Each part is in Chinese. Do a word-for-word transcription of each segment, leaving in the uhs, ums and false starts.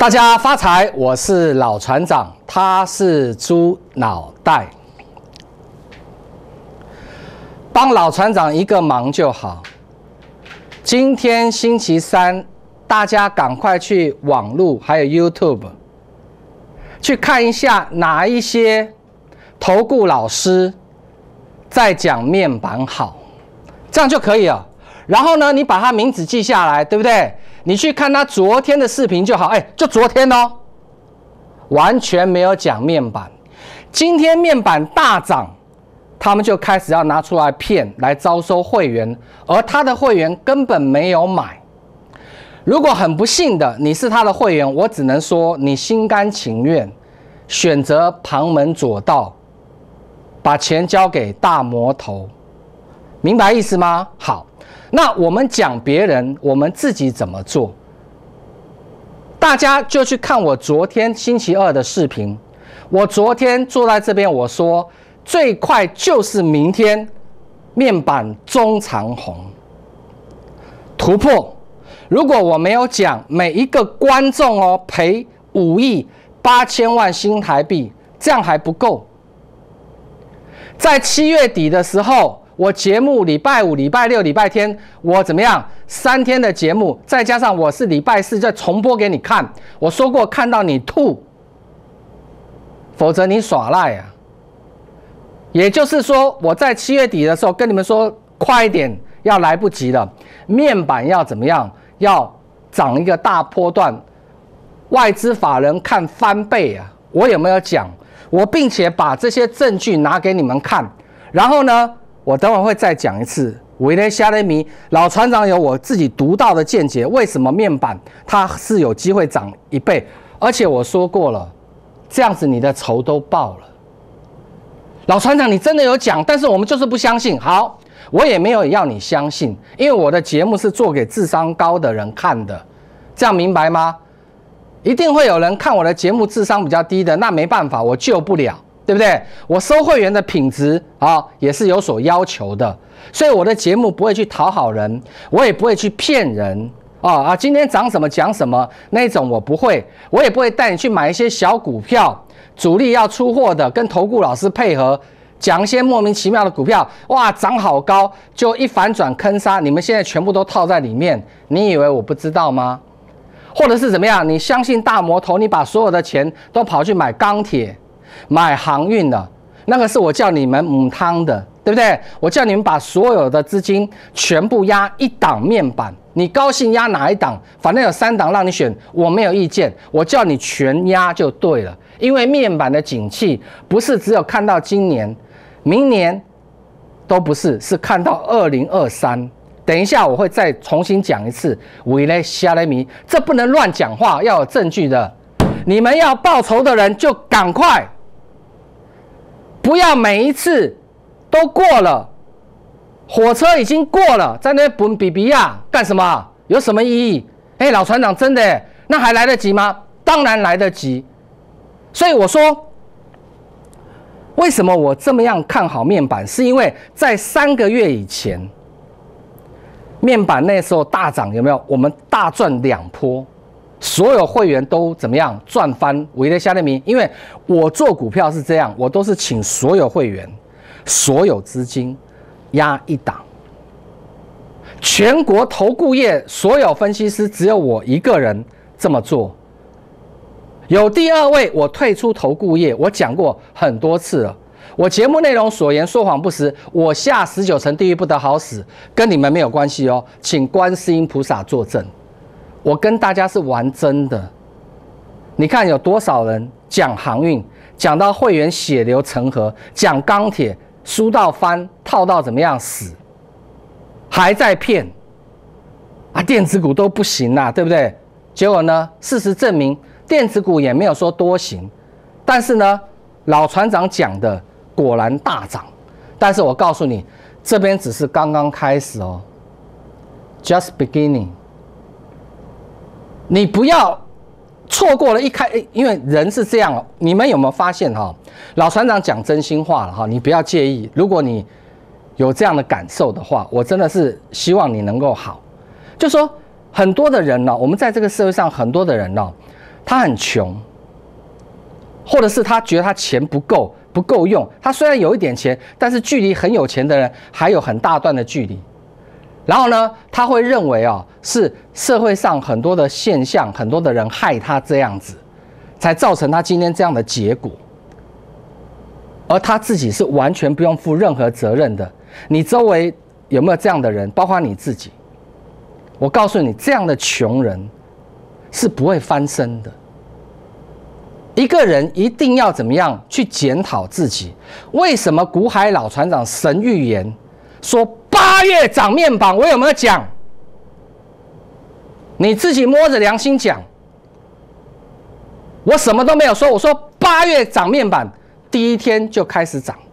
大家发财，我是老船长，他是猪脑袋。帮老船长一个忙就好。今天星期三，大家赶快去网络还有 YouTube 去看一下哪一些投顾老师在讲面板好，这样就可以了。然后呢，你把他名字记下来，对不对？你去看他昨天的视频就好，哎，就昨天哦，完全没有讲面板。今天面板大涨，他们就开始要拿出来骗，来招收会员，而他的会员根本没有买。如果很不幸的你是他的会员，我只能说你心甘情愿选择旁门左道，把钱交给大魔头，明白意思吗？好。那我们讲别人，我们自己怎么做？大家就去看我昨天星期二的视频。我昨天坐在这边，我说最快就是明天，面板中长红突破。如果我没有讲，每一个观众哦赔五亿八千万新台币，这样还不够。在七月底的时候。我节目礼拜五、礼拜六、礼拜天，我怎么样？三天的节目，再加上我是礼拜四再重播给你看。我说过，看到你吐，否则你耍赖啊。也就是说，我在七月底的时候跟你们说，快一点，要来不及了。面板要怎么样？要涨一个大波段，外资法人看翻倍啊！我有没有讲？我并且把这些证据拿给你们看，然后呢？我等会会再讲一次，维雷虾雷米老船长有我自己独到的见解，为什么面板它是有机会涨一倍？而且我说过了，这样子你的仇都报了。老船长，你真的有讲，但是我们就是不相信。好，我也没有要你相信，因为我的节目是做给智商高的人看的，这样明白吗？一定会有人看我的节目智商比较低的，那没办法，我救不了。对不对？我收会员的品质啊，也是有所要求的，所以我的节目不会去讨好人，我也不会去骗人啊啊！今天涨什么讲什么那种我不会，我也不会带你去买一些小股票，主力要出货的，跟投顾老师配合讲一些莫名其妙的股票，哇，涨好高，就一反转坑杀，你们现在全部都套在里面，你以为我不知道吗？或者是怎么样？你相信大魔头，你把所有的钱都跑去买钢铁。买航运的，那个是我叫你们母汤的，对不对？我叫你们把所有的资金全部压一档面板，你高兴压哪一档？反正有三档让你选，我没有意见。我叫你全压就对了，因为面板的景气不是只有看到今年，明年都不是，是看到二零二三。等一下我会再重新讲一次，维雷虾雷米，这不能乱讲话，要有证据的。你们要报仇的人就赶快。不要每一次都过了，火车已经过了，在那边滚比比亚干什么？有什么意义？哎，老船长真的耶，那还来得及吗？当然来得及。所以我说，为什么我这么样看好面板？是因为在三个月以前，面板那时候大涨，有没有？我们大赚两波。所有会员都怎么样赚翻？维雷虾雷米，因为我做股票是这样，我都是请所有会员、所有资金压一档。全国投顾业所有分析师只有我一个人这么做。有第二位，我退出投顾业，我讲过很多次了。我节目内容所言说谎不实，我下十九层地狱不得好死，跟你们没有关系哦，请观世音菩萨作证。我跟大家是玩真的，你看有多少人讲航运，讲到会员血流成河，讲钢铁输到翻，套到怎么样死，还在骗啊！电子股都不行啦，对不对？结果呢，事实证明电子股也没有说多行，但是呢，老船长讲的果然大涨。但是我告诉你，这边只是刚刚开始哦 ，just beginning。你不要错过了一开，因为人是这样哦。你们有没有发现哈？老船长讲真心话了哈，你不要介意。如果你有这样的感受的话，我真的是希望你能够好。就说很多的人呢，我们在这个社会上很多的人呢， 他很穷，或者是他觉得他钱不够不够用，他虽然有一点钱，但是距离很有钱的人还有很大段的距离。然后呢，他会认为啊，是社会上很多的现象，很多的人害他这样子，才造成他今天这样的结果。而他自己是完全不用负任何责任的。你周围有没有这样的人？包括你自己。我告诉你，这样的穷人是不会翻身的。一个人一定要怎么样去检讨自己？为什么股海老船长神预言说八月涨面板？我有没有讲？你自己摸着良心讲，我什么都没有说。我说八月涨面板，第一天就开始涨，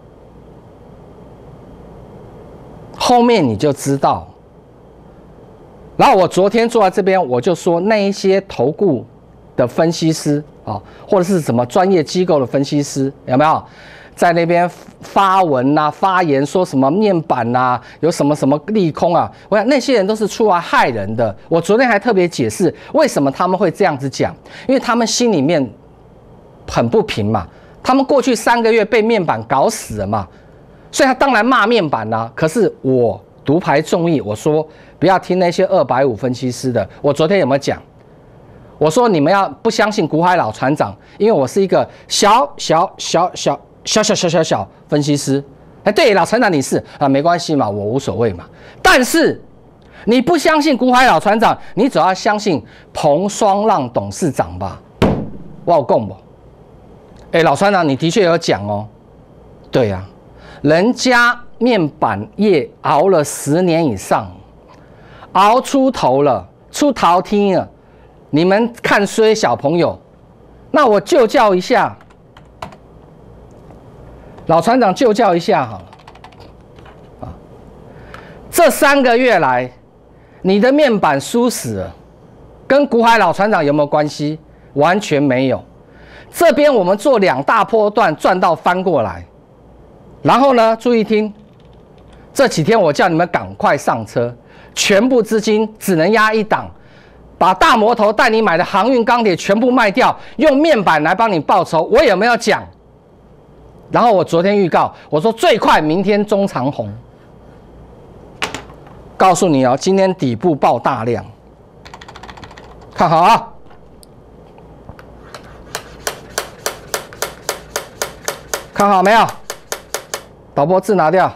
后面你就知道。然后我昨天坐在这边，我就说那一些投顾的分析师啊，或者是什么专业机构的分析师，有没有在那边发文啊、发言说什么面板啊，有什么什么利空啊？我想那些人都是出来害人的。我昨天还特别解释为什么他们会这样子讲，因为他们心里面很不平嘛。他们过去三个月被面板搞死了嘛，所以他当然骂面板啦、啊。可是我独排众议，我说不要听那些二百五分析师的。我昨天有没有讲？我说你们要不相信股海老船长，因为我是一个小小小小小小小小小分析师。哎，对，老船长你是啊，没关系嘛，我无所谓嘛。但是你不相信股海老船长，你只要相信彭双浪董事长吧。我有讲不？哎，老船长你的确有讲哦。对呀、啊，人家面板业熬了十年以上，熬出头了，出头天了。你们看衰小朋友，那我就教一下，老船长就教一下好了。啊，这三个月来，你的面板输死了，跟股海老船长有没有关系？完全没有。这边我们做两大波段赚到翻过来，然后呢，注意听，这几天我叫你们赶快上车，全部资金只能压一档。把大魔头带你买的航运钢铁全部卖掉，用面板来帮你报仇，我有没有讲？然后我昨天预告，我说最快明天中长红，告诉你哦，今天底部爆大量，看好啊！看好没有？导播字拿掉。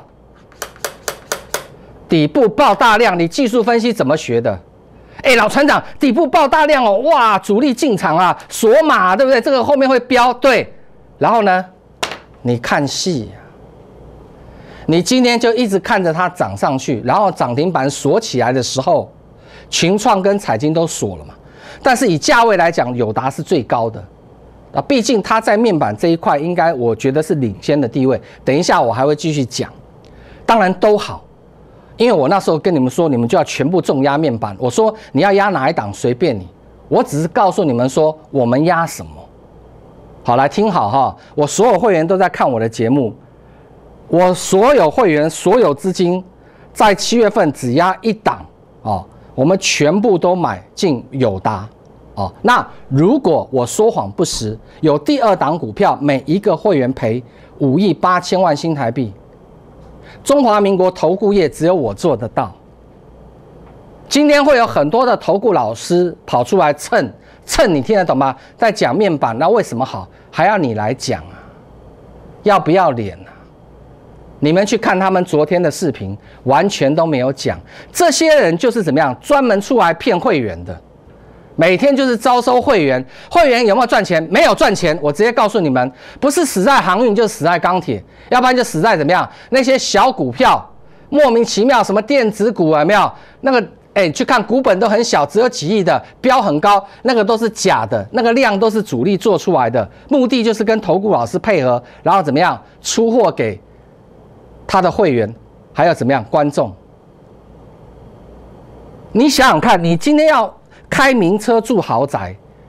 底部爆大量，你技术分析怎么学的？哎，老船长，底部爆大量哦，哇，主力进场啊，锁码，对不对？这个后面会飙，对。然后呢，你看戏啊，你今天就一直看着它涨上去，然后涨停板锁起来的时候，群创跟彩晶都锁了嘛。但是以价位来讲，友达是最高的啊，毕竟它在面板这一块，应该我觉得是领先的地位。等一下我还会继续讲，当然都好。因为我那时候跟你们说，你们就要全部重压面板。我说你要压哪一档随便你，我只是告诉你们说我们压什么。好，来听好哈，我所有会员都在看我的节目，我所有会员所有资金在七月份只压一档哦，我们全部都买进友达哦。那如果我说谎不实，有第二档股票，每一个会员赔五亿八千万新台币。中华民国投顾业只有我做得到。今天会有很多的投顾老师跑出来蹭蹭，你听得懂吗？在讲面板，那为什么好，还要你来讲啊？要不要脸啊？你们去看他们昨天的视频，完全都没有讲。这些人就是怎么样，专门出来骗会员的。每天就是招收会员，会员有没有赚钱？没有赚钱，我直接告诉你们，不是死在航运，就死在钢铁，要不然就死在怎么样？那些小股票，莫名其妙，什么电子股有没有？那个，哎，去看股本都很小，只有几亿的，标很高，那个都是假的，那个量都是主力做出来的，目的就是跟投顾老师配合，然后怎么样出货给他的会员，还有怎么样观众？你想想看，你今天要开名车住豪宅，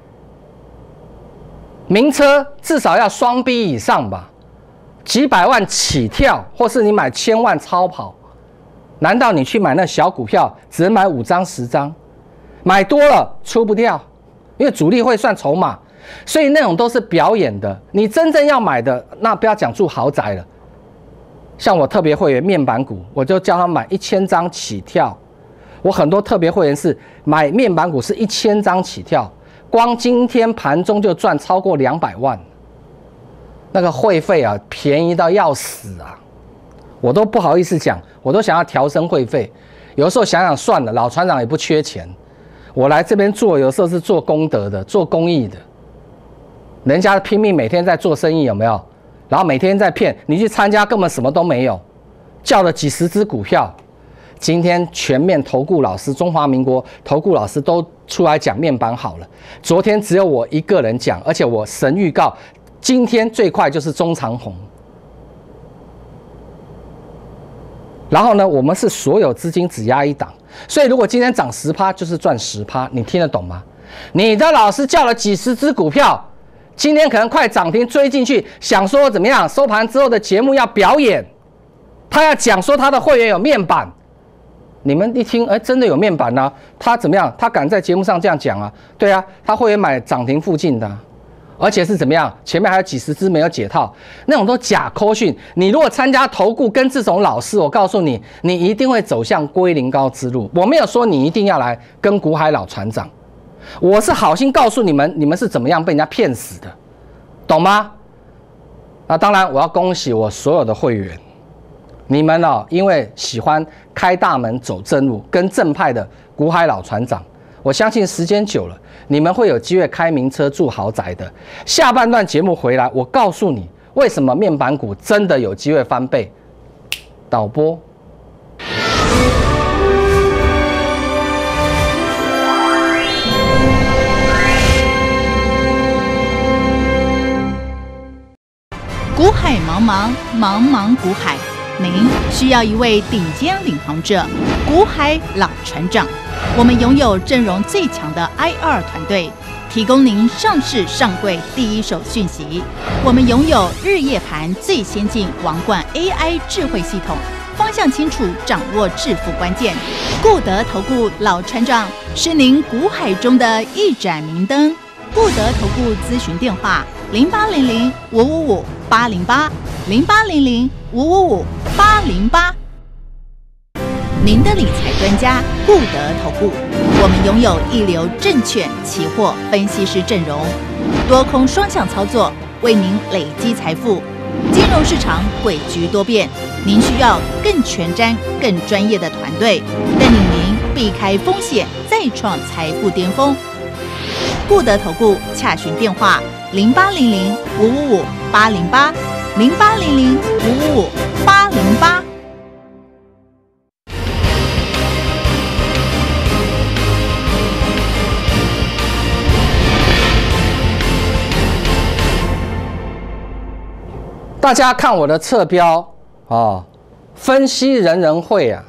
名车至少要双 B 以上吧，几百万起跳，或是你买千万超跑，难道你去买那小股票只能买五张十张，买多了出不掉， 因为主力会算筹码，所以那种都是表演的。你真正要买的，那不要讲住豪宅了。像我特别会员面板股，我就叫他买一千张起跳。我很多特别会员是买面板股是一千张起跳，光今天盘中就赚超过两百万，那个会费啊便宜到要死啊！我都不好意思讲，我都想要调升会费。有时候想想算了，老船长也不缺钱，我来这边做，有时候是做功德的，做公益的。人家拼命每天在做生意，有没有？然后每天在骗你去参加，根本什么都没有，叫了几十只股票。今天全面投顾老师，中华民国投顾老师都出来讲面板好了。昨天只有我一个人讲，而且我神预告，今天最快就是中长红。然后呢，我们是所有资金只压一档，所以如果今天涨十趴，就是赚十趴，你听得懂吗？你的老师叫了几十只股票。今天可能快涨停追进去，想说怎么样？收盘之后的节目要表演，他要讲说他的会员有面板，你们一听，哎，真的有面板呢、啊？他怎么样？他敢在节目上这样讲啊？对啊，他会员买涨停附近的、啊，而且是怎么样？前面还有几十只没有解套，那种都假扣讯。你如果参加投顾跟这种老师，我告诉你，你一定会走向龟苓膏之路。我没有说你一定要来跟股海老船长。我是好心告诉你们，你们是怎么样被人家骗死的，懂吗？那当然，我要恭喜我所有的会员，你们哦，因为喜欢开大门走正路，跟正派的股海老船长，我相信时间久了，你们会有机会开名车住豪宅的。下半段节目回来，我告诉你为什么面板股真的有机会翻倍。导播。 股海茫茫，茫茫股海，您需要一位顶尖领航者，股海老船长。我们拥有阵容最强的 I R 团队，提供您上市上柜第一手讯息。我们拥有日夜盘最先进王冠 A I 智慧系统，方向清楚，掌握致富关键。固德投顾老船长是您股海中的一盏明灯。固德投顾咨询电话：零八零零五五五八零八零八零零五五五八零八。您的理财专家固德投顾，我们拥有一流证券、期货分析师阵容，多空双向操作，为您累积财富。金融市场诡谲多变，您需要更全瞻、更专业的团队，带领您避开风险，再创财富巅峰。固德投顾洽询电话：零八零零五五五八零八零八零零五五五八零八。 大家看我的侧标啊、哦，分析人人会啊，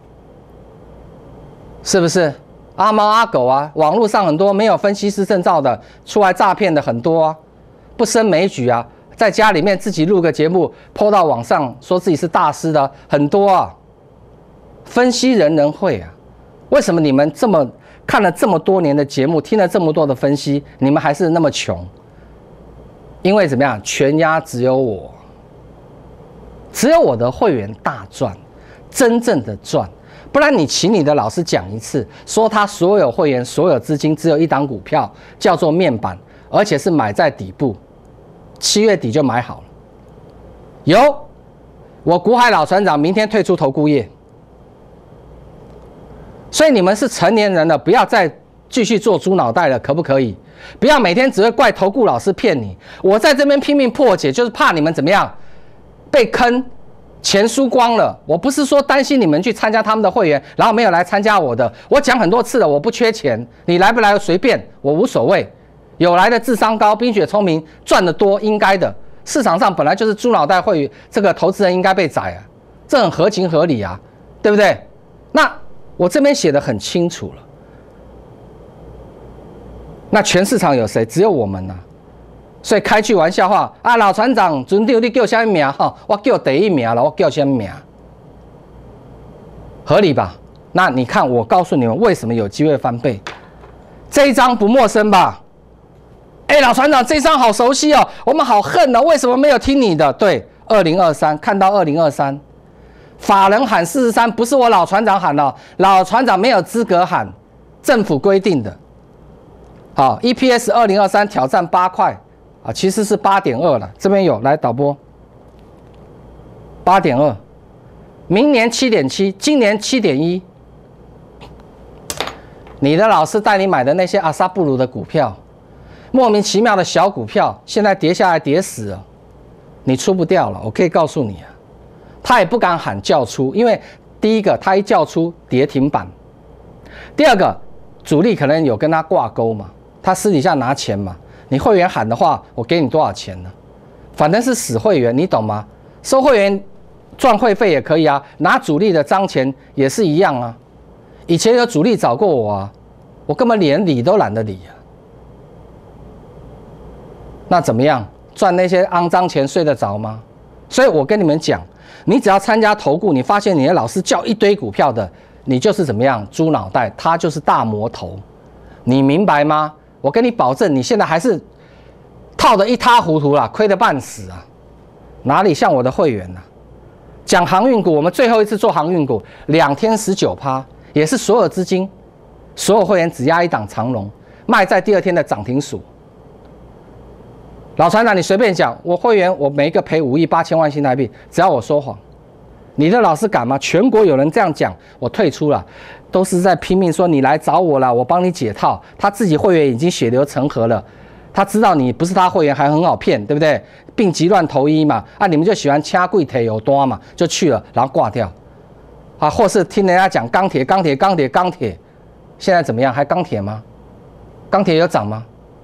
是不是？阿猫阿狗啊，网络上很多没有分析师证照的出来诈骗的很多啊，不胜枚举啊，在家里面自己录个节目 po 到网上，说自己是大师的很多啊。分析人人会啊，为什么你们这么看了这么多年的节目，听了这么多的分析，你们还是那么穷？因为怎么样，全压只有我，只有我的会员大赚，真正的赚。不然你请你的老师讲一次，说他所有会员所有资金只有一档股票，叫做面板，而且是买在底部，七月底就买好了。有，我股海老船长明天退出投顾业，所以你们是成年人了，不要再继续做猪脑袋了，可不可以？不要每天只会怪投顾老师骗你，我在这边拼命破解，就是怕你们怎么样被坑。钱输光了，我不是说担心你们去参加他们的会员，然后没有来参加我的。我讲很多次了，我不缺钱，你来不来随便，我无所谓。有来的智商高、冰雪聪明、赚得多，应该的。市场上本来就是猪脑袋会员，这个投资人应该被宰啊，这很合情合理啊，对不对？那我这边写得很清楚了。那全市场有谁？只有我们啊。所以开句玩笑话啊，老船长，准定你叫什么名哈？我叫第一名了，我叫什么名？合理吧？那你看，我告诉你们为什么有机会翻倍。 这一张不陌生吧？哎，老船长，这一张好熟悉哦，我们好恨哦，为什么没有听你的？对，二零二三看到二零二三，法人喊四十三，不是我老船长喊哦，老船长没有资格喊，政府规定的。好 ，E P S 二零二三挑战八块啊，其实是八点二了，这边有来导播，八点二，明年七点七，今年七点一。你的老师带你买的那些阿萨布鲁的股票，莫名其妙的小股票，现在跌下来跌死了，你出不掉了。我可以告诉你啊，他也不敢喊叫出，因为第一个他一叫出跌停板，第二个主力可能有跟他挂钩嘛，他私底下拿钱嘛，你会员喊的话，我给你多少钱呢？反正是死会员，你懂吗？收会员赚会费也可以啊，拿主力的脏钱也是一样啊。以前有主力找过我啊，我根本连理都懒得理啊。那怎么样赚那些肮脏钱睡得着吗？所以我跟你们讲，你只要参加投顾，你发现你的老师叫一堆股票的，你就是怎么样猪脑袋，他就是大魔头，你明白吗？我跟你保证，你现在还是套得一塌糊涂啦，亏得半死啊，哪里像我的会员啊？讲航运股，我们最后一次做航运股，两天十九趴。也是所有资金，所有会员只压一档长荣，卖在第二天的涨停数。老船长，你随便讲，我会员我每一个赔五亿八千万新台币，只要我说谎，你的老师敢吗？全国有人这样讲，我退出了，都是在拼命说你来找我了，我帮你解套。他自己会员已经血流成河了，他知道你不是他会员，还很好骗，对不对？病急乱投医嘛，啊，你们就喜欢掐贵腿有多嘛，就去了，然后挂掉。啊，或是听人家讲钢铁、钢铁、钢铁、钢铁，现在怎么样？还钢铁吗？钢铁有涨吗？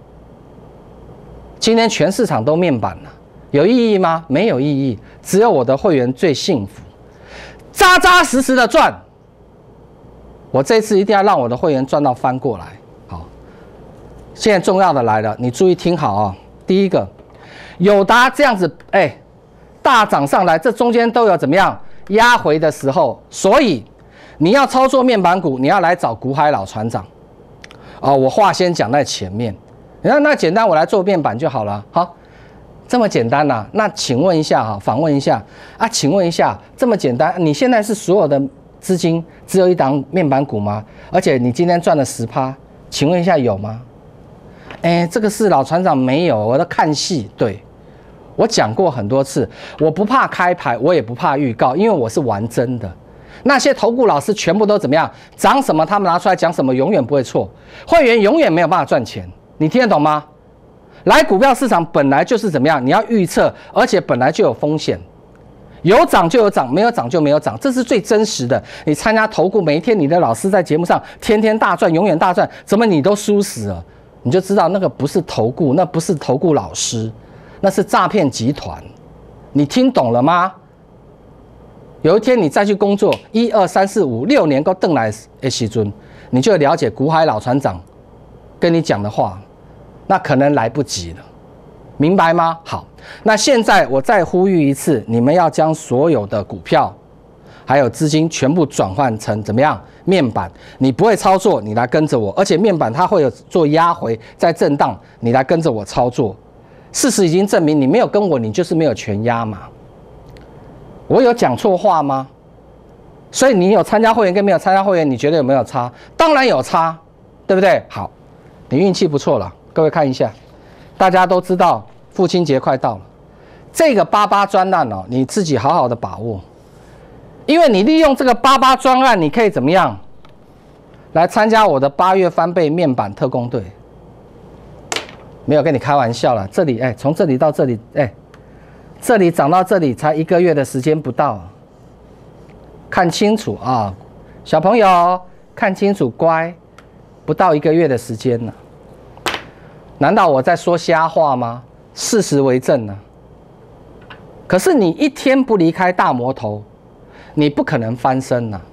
今天全市场都面板了，有意义吗？没有意义，只有我的会员最幸福，扎扎实实的赚。我这次一定要让我的会员赚到翻过来。好，现在重要的来了，你注意听好啊、哦。第一个，友达这样子，哎，大涨上来，这中间都有怎么样？压回的时候，所以你要操作面板股，你要来找股海老船长。哦，我话先讲在前面，那那简单，我来做面板就好了。好，这么简单呐、啊？那请问一下哈，访问一下啊，请问一下，这么简单，你现在是所有的资金只有一档面板股吗？而且你今天赚了十趴，请问一下有吗？哎，这个是老船长没有，我在看戏，对。我讲过很多次，我不怕开牌，我也不怕预告，因为我是玩真的。那些投顾老师全部都怎么样？涨什么他们拿出来讲什么，永远不会错。会员永远没有办法赚钱，你听得懂吗？来股票市场本来就是怎么样？你要预测，而且本来就有风险，有涨就有涨，没有涨就没有涨，这是最真实的。你参加投顾，每一天你的老师在节目上天天大赚，永远大赚，怎么你都输死了？你就知道那个不是投顾，那不是投顾老师。那是诈骗集团，你听懂了吗？有一天你再去工作，一二三四五六年够邓来的时阵，你就了解股海老船长跟你讲的话，那可能来不及了，明白吗？好，那现在我再呼吁一次，你们要将所有的股票还有资金全部转换成怎么样？面板，你不会操作，你来跟着我，而且面板它会有做压回，在震荡，你来跟着我操作。事实已经证明，你没有跟我，你就是没有全压嘛。我有讲错话吗？所以你有参加会员跟没有参加会员，你觉得有没有差？当然有差，对不对？好，你运气不错了。各位看一下，大家都知道父亲节快到了，这个八八专案哦，你自己好好的把握，因为你利用这个八八专案，你可以怎么样来参加我的八月翻倍面板特工队。没有跟你开玩笑了，这里哎，从这里到这里哎，这里涨到这里才一个月的时间不到，看清楚啊，小朋友看清楚，乖，不到一个月的时间了，难道我在说瞎话吗？事实为证呢。可是你一天不离开大魔头，你不可能翻身呐。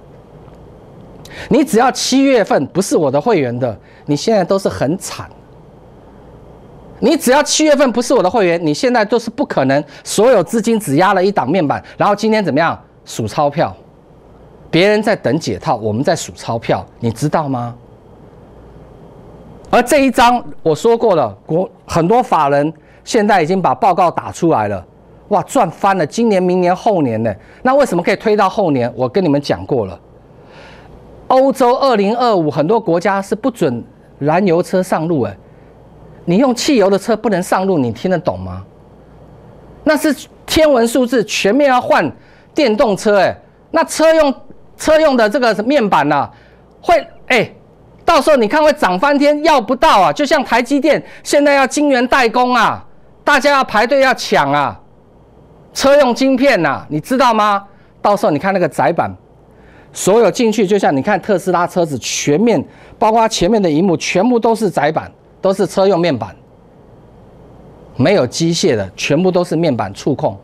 你只要七月份不是我的会员的，你现在都是很惨。你只要七月份不是我的会员，你现在都是不可能，所有资金只压了一档面板，然后今天怎么样数钞票？别人在等解套，我们在数钞票，你知道吗？ 而这一张我说过了，国很多法人现在已经把报告打出来了，哇，赚翻了！今年、明年、后年呢？那为什么可以推到后年？我跟你们讲过了，欧洲二零二五很多国家是不准燃油车上路，哎，你用汽油的车不能上路，你听得懂吗？那是天文数字，全面要换电动车，哎，那车用车用的这个面板呐、啊，会哎。到时候你看会涨翻天，要不到啊！就像台积电现在要晶圆代工啊，大家要排队要抢啊，车用晶片呐、啊，你知道吗？到时候你看那个载板，所有进去，就像你看特斯拉车子全面，包括前面的萤幕，全部都是载板，都是车用面板，没有机械的，全部都是面板触控。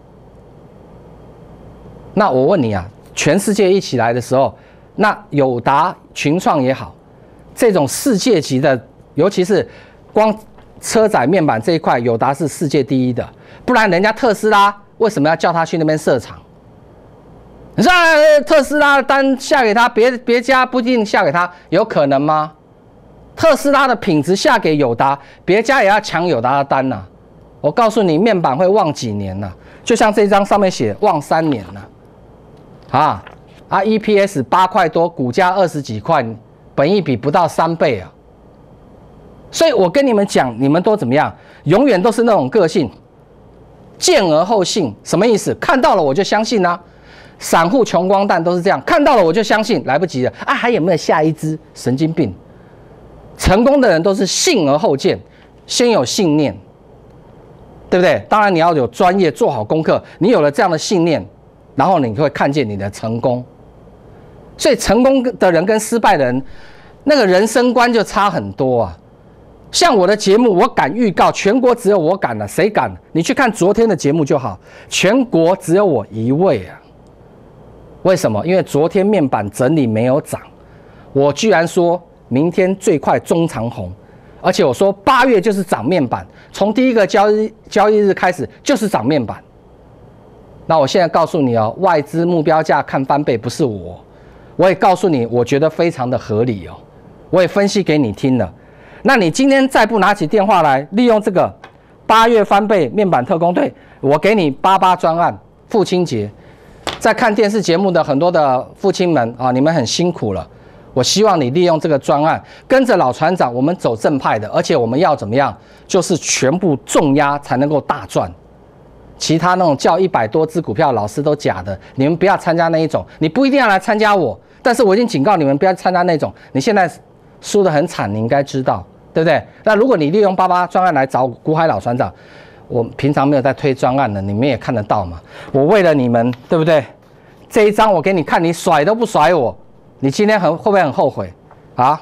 那我问你啊，全世界一起来的时候，那友达、群创也好。这种世界级的，尤其是光车载面板这一块，友达是世界第一的，不然人家特斯拉为什么要叫他去那边设厂？你说特斯拉的单下给他，别别家不一定下给他，有可能吗？特斯拉的品质下给友达，别家也要抢友达的单呐、啊。我告诉你，面板会旺几年呐、啊？就像这张上面写旺三年呐、啊，啊啊 E P S 八块多，股价二十几块。本益比不到三倍啊，所以我跟你们讲，你们都怎么样？永远都是那种个性，见而后信，什么意思？看到了我就相信啊。散户穷光蛋都是这样，看到了我就相信，来不及了啊！还有没有下一支？神经病！成功的人都是信而后见，先有信念，对不对？当然你要有专业，做好功课，你有了这样的信念，然后你会看见你的成功。所以成功的人跟失败的人，那个人生观就差很多啊。像我的节目，我敢预告，全国只有我敢了，谁敢？你去看昨天的节目就好，全国只有我一位啊。为什么？因为昨天面板整理没有涨，我居然说明天最快中长红，而且我说八月就是涨面板，从第一个交易交易日开始就是涨面板。那我现在告诉你哦，外资目标价看翻倍不是我。我也告诉你，我觉得非常的合理哦，我也分析给你听了。那你今天再不拿起电话来，利用这个八月翻倍面板特攻队，我给你八八专案，父亲节，在看电视节目的很多的父亲们啊，你们很辛苦了。我希望你利用这个专案，跟着老船长，我们走正派的，而且我们要怎么样？就是全部重压才能够大赚。其他那种叫一百多只股票，老师都假的，你们不要参加那一种，你不一定要来参加我。但是我已经警告你们不要参加那种，你现在输得很惨，你应该知道，对不对？那如果你利用八八专案来找股海老船长，我平常没有在推专案的，你们也看得到嘛。我为了你们，对不对？这一张我给你看，你甩都不甩我，你今天很会不会很后悔啊？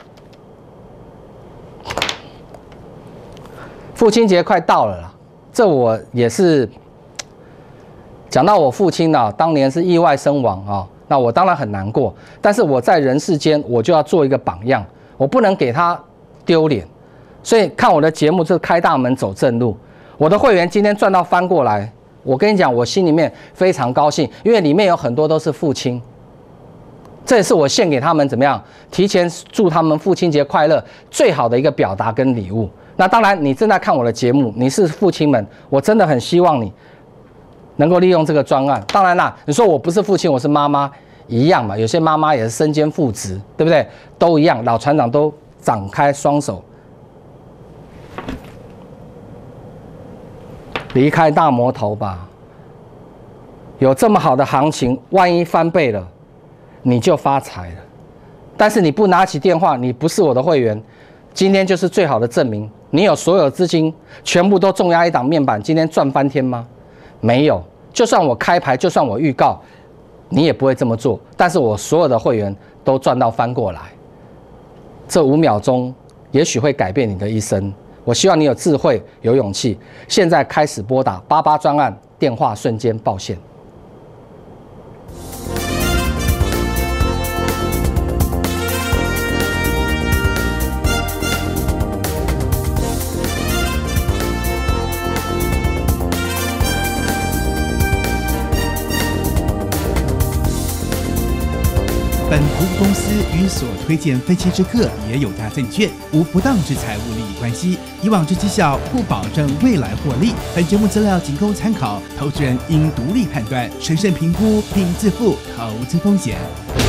父亲节快到了啦，这我也是讲到我父亲呢，当年是意外身亡啊。那我当然很难过，但是我在人世间，我就要做一个榜样，我不能给他丢脸。所以看我的节目是开大门走正路，我的会员今天赚到翻过来，我跟你讲，我心里面非常高兴，因为里面有很多都是父亲，这也是我献给他们怎么样，提前祝他们父亲节快乐最好的一个表达跟礼物。那当然，你正在看我的节目，你是父亲们，我真的很希望你能够利用这个专案。当然啦，你说我不是父亲，我是妈妈，一样嘛。有些妈妈也是身兼父职，对不对？都一样。老船长都展开双手，离开大魔头吧。有这么好的行情，万一翻倍了，你就发财了。但是你不拿起电话，你不是我的会员，今天就是最好的证明。你有所有资金全部都重压一档面板，今天赚翻天吗？没有。就算我开牌，就算我预告，你也不会这么做。但是我所有的会员都赚到翻过来，这五秒钟也许会改变你的一生。我希望你有智慧、有勇气。现在开始拨打八八专案电话，瞬间报现。 本服务公司与所推荐分期之客也有大证券无不当之财务利益关系，以往之绩效不保证未来获利。本节目资料仅供参考，投资人应独立判断、审慎评估并自负投资风险。